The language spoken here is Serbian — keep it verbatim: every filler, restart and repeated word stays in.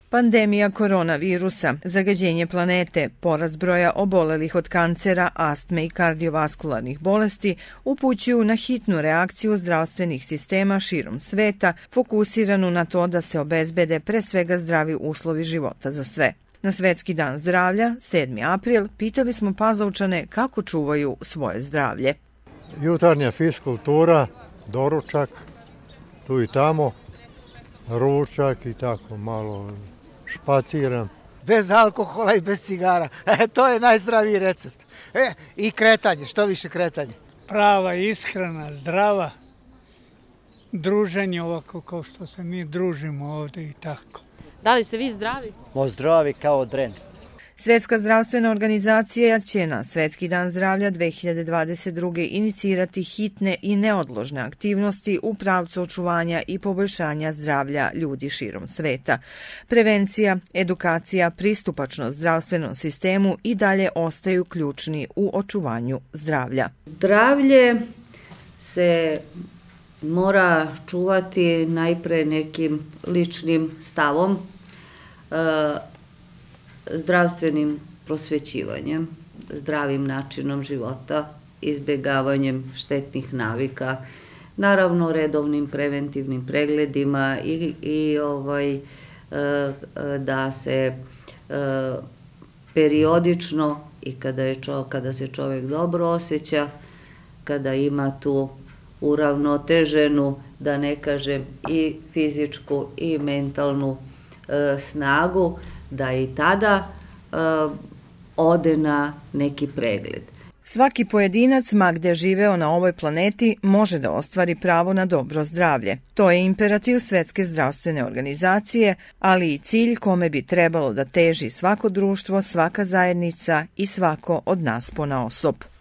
Pandemija koronavirusa, zagađenje planete, porast broja obolelih od kancera, astme i kardiovaskularnih bolesti upućuju na hitnu reakciju zdravstvenih sistema širom sveta, fokusiranu na to da se obezbede pre svega zdravi uslovi života za sve. Na Svetski dan zdravlja, sedmi april, pitali smo Pazovčane kako čuvaju svoje zdravlje. Jutarnja fiskultura, doručak, tu i tamo, ručak i tako malo špaciram. Bez alkohola i bez cigara. E, to je najzdraviji recept. E, i kretanje, što više kretanje. Prava ishrana, zdrava, druženje ovako kao što se mi družimo ovdje i tako. Da li ste vi zdravi? O zdravi kao dren. Svetska zdravstvena organizacija će na Svetski dan zdravlja dve hiljade dvadeset druge. inicirati hitne i neodložne aktivnosti u pravcu očuvanja i poboljšanja zdravlja ljudi širom sveta. Prevencija, edukacija, pristupačnost zdravstvenom sistemu i dalje ostaju ključni u očuvanju zdravlja. Zdravlje se mora čuvati najpre nekim ličnim stavom, zdravstvenim prosvećivanjem, zdravim načinom života, izbjegavanjem štetnih navika, naravno redovnim preventivnim pregledima i, i ovaj, da se periodično i kada, je čo, kada se čovjek dobro osjeća, kada ima tu uravnoteženu, da ne kažem, i fizičku i mentalnu e, snagu, da i tada e, ode na neki pregled. Svaki pojedinac, ma gde živeo na ovoj planeti, može da ostvari pravo na dobro zdravlje. To je imperativ Svetske zdravstvene organizacije, ali i cilj kome bi trebalo da teži svako društvo, svaka zajednica i svako od nas ponaosob.